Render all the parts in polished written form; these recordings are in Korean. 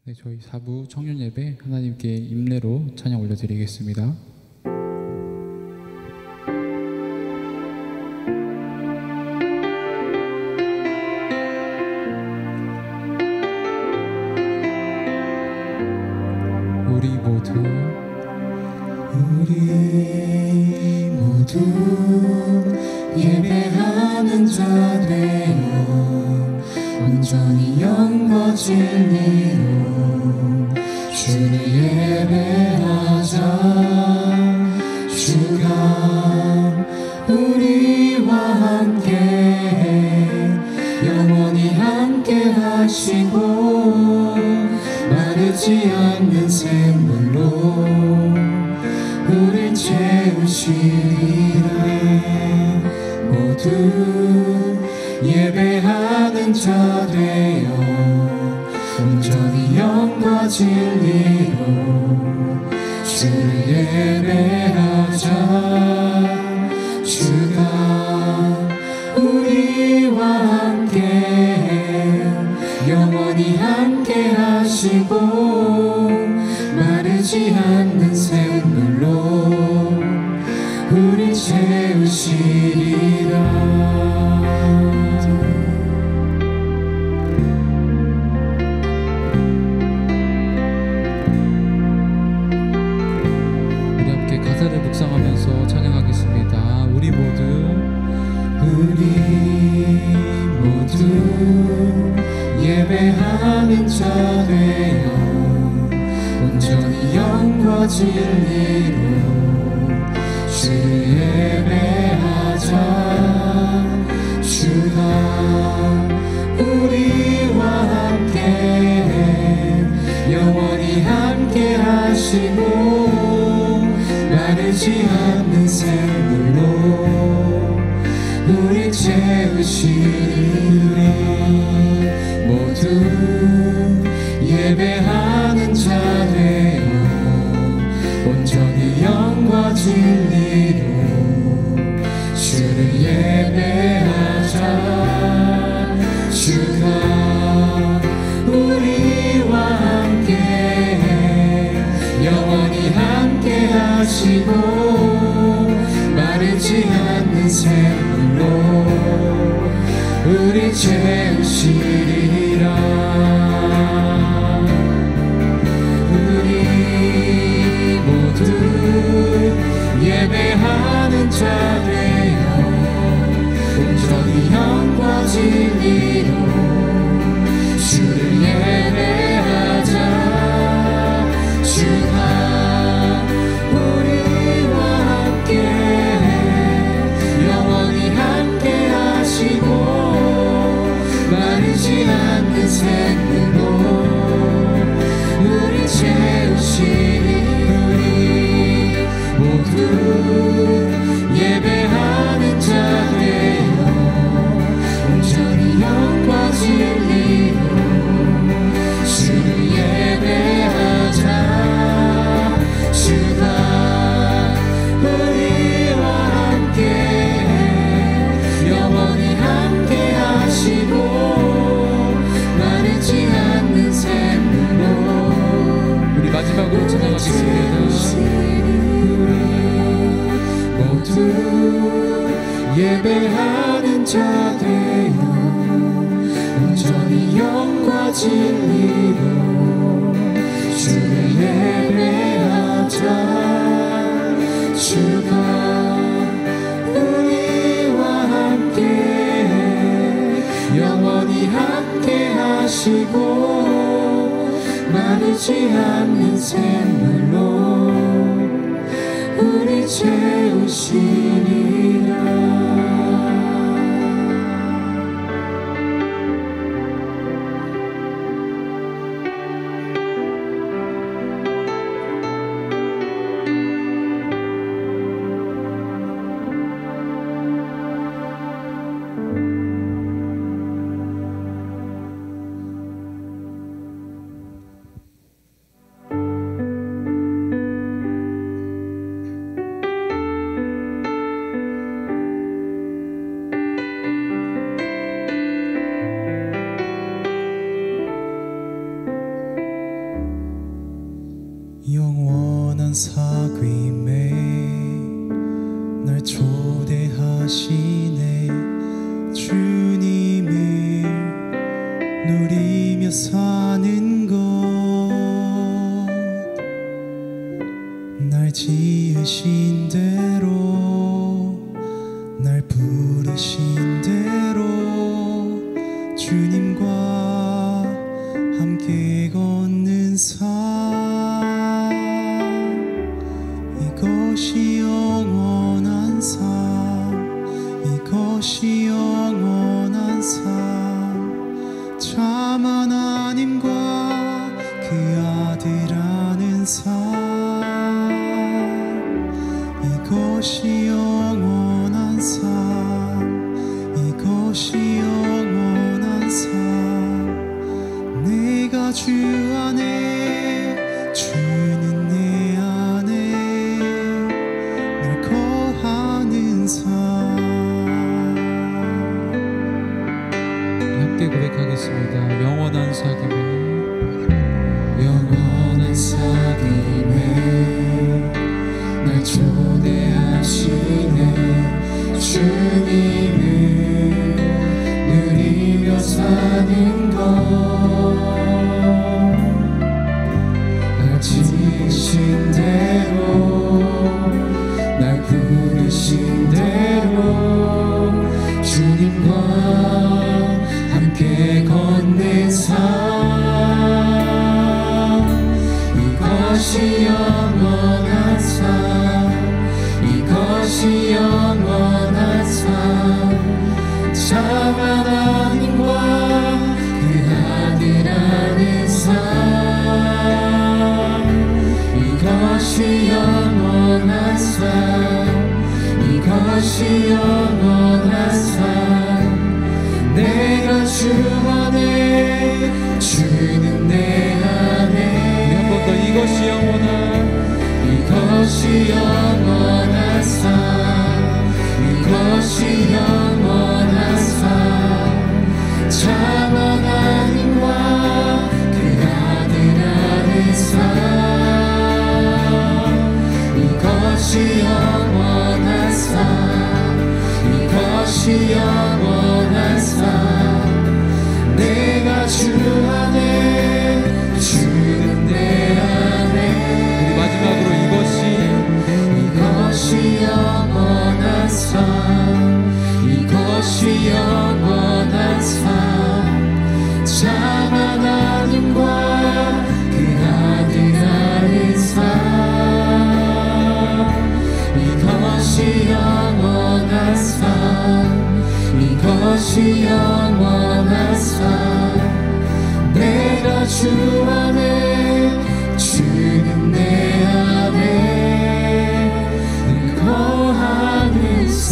네, 저희 4부 청년 예배 하나님께 임례로 찬양 올려드리겠습니다. 우리 모두 예배하는 자 되어 온전히 영과 진리로 주를 예배하자. 주가 우리와 함께 영원히 함께 하시고 마르지 않는 샘물로 우릴 채우시리라. 모두 예배하는 자 되어 온전히 영과 진리로 주를 예배하자. 주가 우리와 함께 영원히 함께 하시고 마르지 않는 샘물로 우릴 채우시리라. 묵상하면서 찬양하겠습니다. 우리 모두 예배하는 자 되어 온전히 영과 진리로 주를 예배하자. 주가 우리와 함께 영원히 함께 하시고 마르지 않는 샘물로 우리 채우시리. 모두 예배하는 자 되어 온전히 영과 진리로 주를 예배하자. 주가 우리와 함께 영원히 함께 하시고 마르지 않는 샘물로 우리 채우시리라. 우리 모두 예배하는 자 되어 온전히 영과 진리로 주를 예배하자. 주가 우리와 함께 영원히 함께 하시고 마르지 않는 샘물로 우리 채우시리. 우리 모두 예배하는 자 되어 온전히 영과 진리로 주를 예배하자. 주가 우리와 함께 영원히 함께 하시고 마르지 않는 샘물로 우리 마지막으로 찬양하겠습니다. 모두 예배하는 자 되어 온전히 영과 진리로 주를 예배하자. 주가 우리와 함께 영원히 함께 하시고 마르지 않는 샘물로 우리 채우시리라. 사귐에 날 초대하시네. 주님을 누리며 사는 것, 날 지으신 대로, 날 부르신 대로 주님과 함께 걷는 삶, 이것이 영원한 삶, 이것이 영원한 삶. 참 하나님과 그 아들 아는 삶, 이것이 영원한 삶, 이것이 영원한 삶. 내가 주 안에, 주는 내 안에 늘 거하는 삶. 함께 고백하겠습니다. 영원한 사귐에, 영원한 사귐에 날 초대하시네. 주님을 누리며 사는 것, 날 지으신 대로, 날 부르신 대로 주님과 함께 걷는 삶, 이것이 영원한 삶, 이것이 영원한 삶. 참 하나님과 그 아들 아는 삶, 이것이 영원한 삶, 이것이 영원한 삶. 내가 주 안에, 주는 내 안에. 한 번 더 이것이 영원한, 이것이 영원한 삶, 이것이 영원한 삶. 참 하나님과 그 아들 아는 삶, 이것이 영원한 삶, 이것이 영원한 삶. 내가 주 안에, 주는 내 안에. 우리 마지막으로 이것이 영원한 삶, 이것이 영원한 삶. 참 하나님과 그 아들 아는 삶, 이것이 영원한 삶, 이것이 영원한 삶. 내가 주 안에, 주는 내 안에 늘 거하는 삶.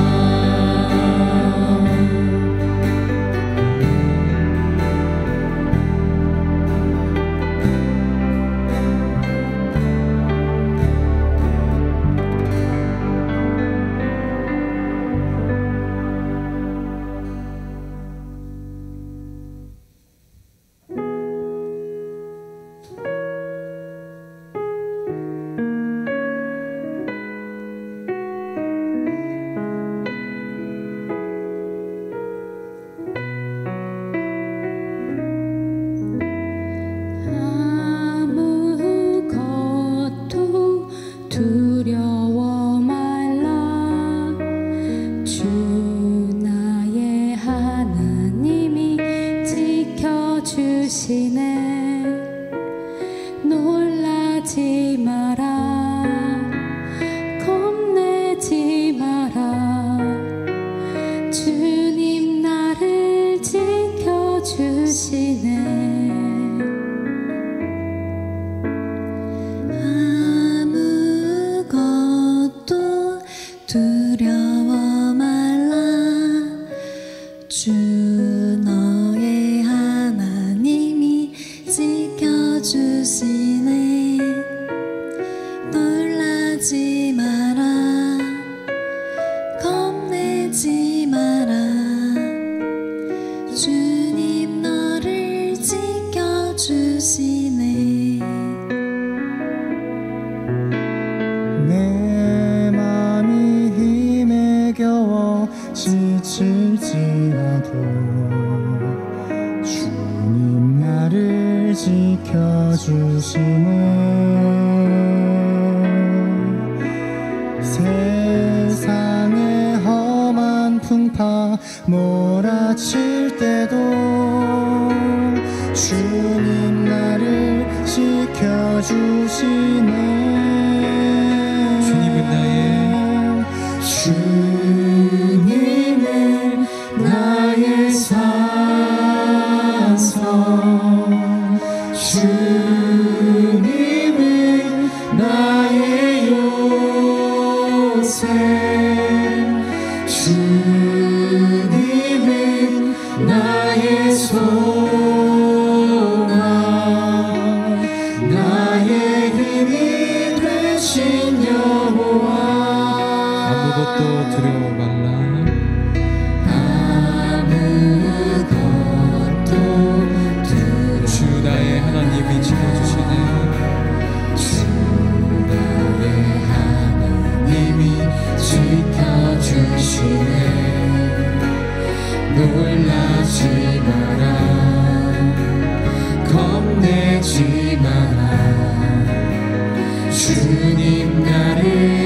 놀라지 마라, 겁내지 마라. 주님 나를 지켜주시네. 아무것도 두려워 말라. 주 너의 하나님이 지켜주시네. 놀라지 마라, 겁내지 마라. 주님 너를 지켜주시네. 나를 지켜주시네. 세상의 험한 풍파 몰아칠 때도 주님 나를 지켜주시네. 주님은 나의 산성, 주님은 나의 요새, 주님은 나의 소망, 나의 힘이 되신 여호와. 아무것도 두려워 말라. 아무것도 두려워. 주 나의 하나님이 지켜주시네. 주 나의 하나님이 지켜주시네. 놀라지 마라, 겁내지 마라. 주님 나를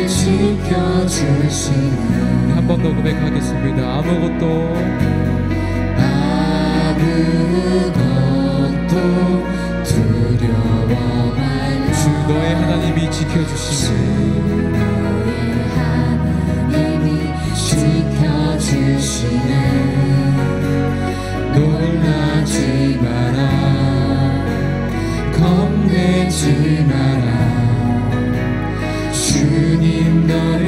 지켜주시네. 한 번 더 고백하겠습니다. 아무것도 두려워 말라. 주 너의 하나님이 지켜주시네. 너의 하나님이 지켜주시네. 놀라지 마라, 겁내지 마라. 주님 너를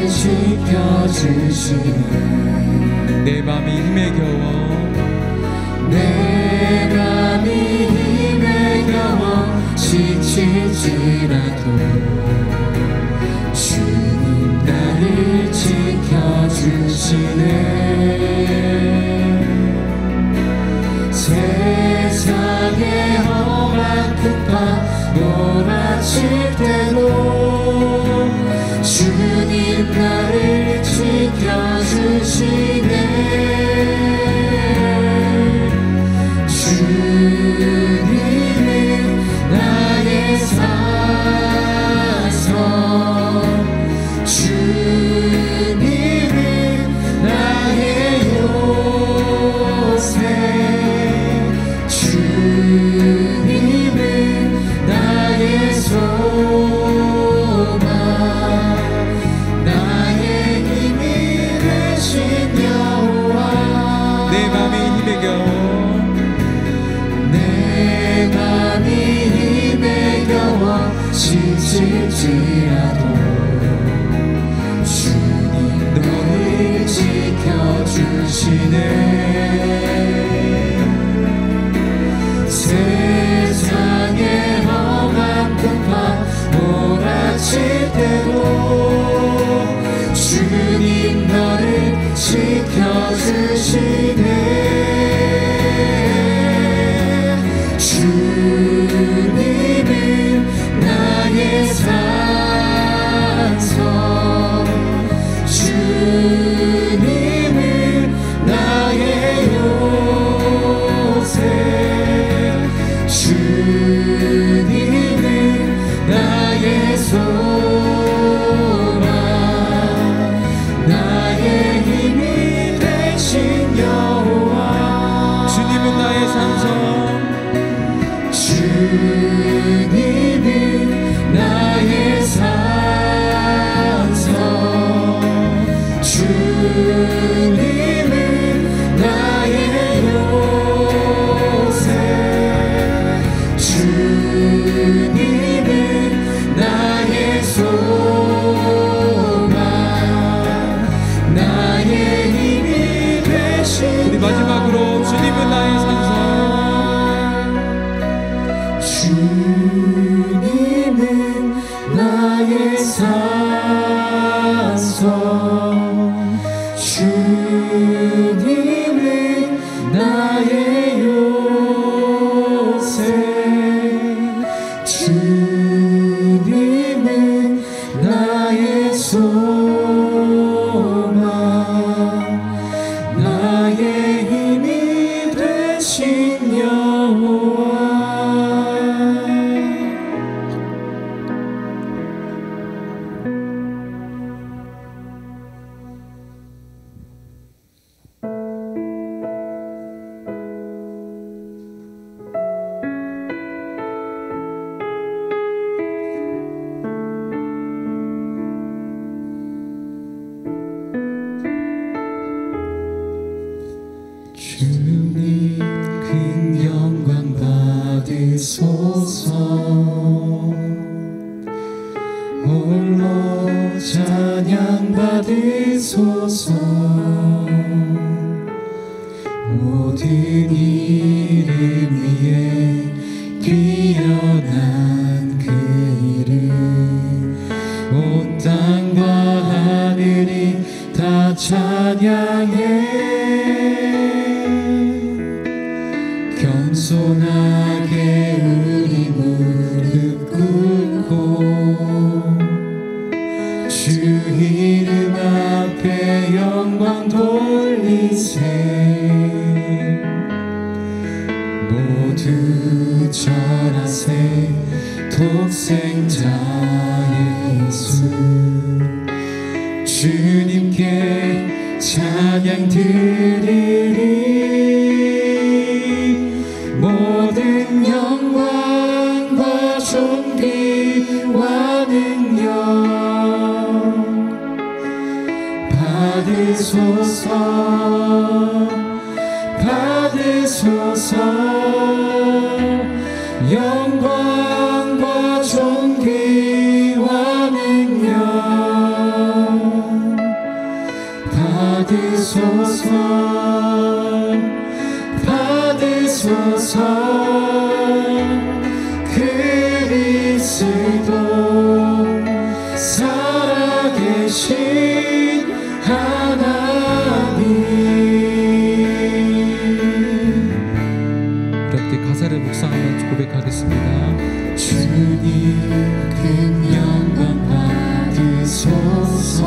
지켜주시네. 내 맘이 힘에 겨워, 내 맘이 힘에 겨워 지칠지라도 주님 나를 지켜주시네. 세상의 험한 풍파 몰아칠 때도 주님 나를 지켜주시네. 주님은 나의 산성, 주님은 나의 요새, 주님은 나의 소망, 나의 힘이 되신 여호와. 내 맘이 힘에 겨워, 내 맘이 힘에 겨워 지칠지라도 주님 너를 지켜주시네. 세상의 험한 풍파 몰아칠 때도 주님 너를 지켜주시네. 주님은 나의 산성, 주님은 나의 요새, 주님은 나의 소망, 나의 힘이 되신 여호와. 주님은 나의 산성, 주님은 나의 산성, 주님은 나의 요새, 주님은 나의 소망, 나의 힘이 되신. 우리 마지막으로 주님은 나의 산성, 주님은 나의 산성, 주님은 나의 요새, 주님은 나의 소망, 나의 힘이 되신 여호와. 받으소서. 홀로 찬양 받으소서. 모든 이름 위에 뛰어난 그 이름, 온 땅과 하늘이 다 찬양해. 겸손하게 우리 무릎 꿇고 주 이름 앞에 영광 돌리세. 모두 절하세. 독생자 예수 주님께 찬양 드리리. 모든 영광과 존귀와 능력 받으소서. 받으소서. 영광과 존귀와 능력 받으소서. 받으소서. 그리스도 살아계신 하나님. 이렇게 가사를 묵상하며 고백하겠습니다. 주님 큰 영광 받으소서.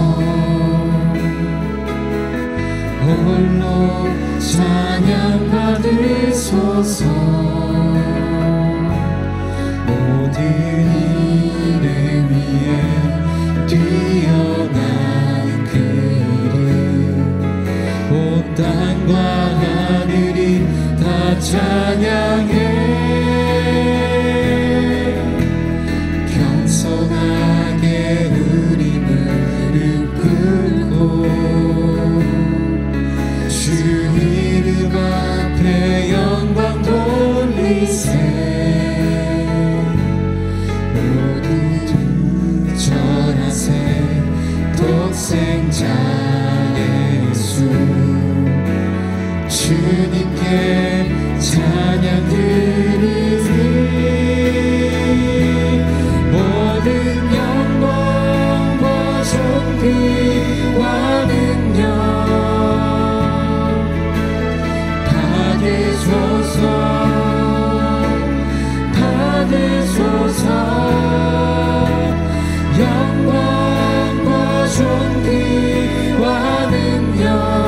홀로 찬양 받으소서. 모든 이름 위에 뛰어난 그 이름, 온 땅과 하늘이 다 찬양해. 겸손하게 우리 무릎 꿇고 주 이름 앞에 영광 돌리세. 모두 절하세. 독생자 예수 주님께 찬양 드리리. 모든 영광과 존귀와 능력 받으소서. 받으소서. 영광과 존귀와 능력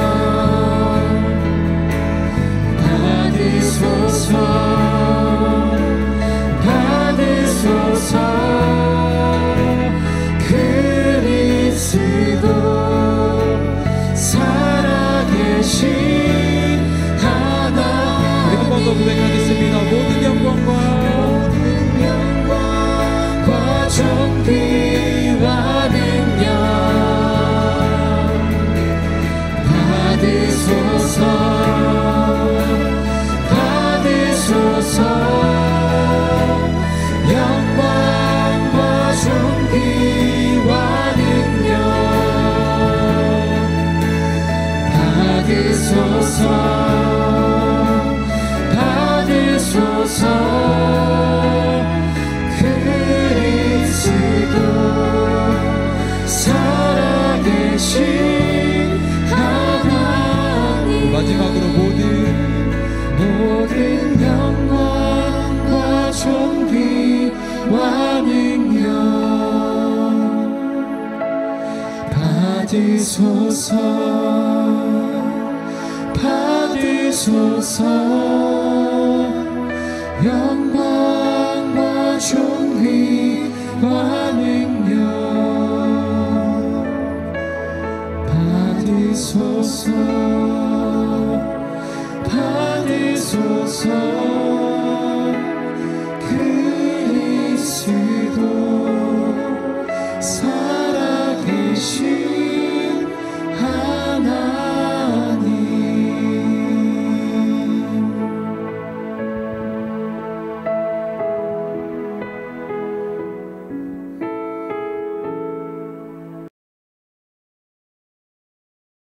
받으소서. 받으소서. 그리스도 살아계신 하나님. 한 번 더 고백하겠습니다. 모든 영광과 존귀와 능력 받으소서. 받으소서. 영광과 존귀와 능력 받으소서. 받으소서. 그리스도 살아계신 하나님. 마지막으로 모든 영광과 존귀와 능력 받으소서. 받으소서. 영광과 존귀와 능력 받으소서. 받으소서.